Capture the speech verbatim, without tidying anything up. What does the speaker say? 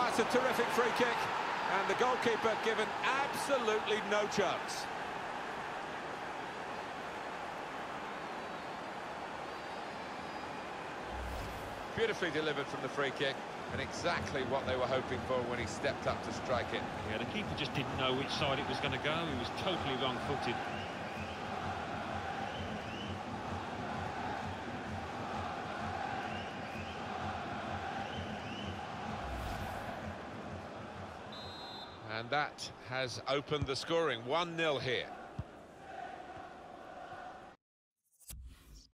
that's a terrific free kick, and the goalkeeper given absolutely no chance. Beautifully delivered from the free kick, and exactly what they were hoping for when he stepped up to strike it. Yeah, the keeper just didn't know which side it was going to go. He was totally wrong-footed. And that has opened the scoring, one nil here.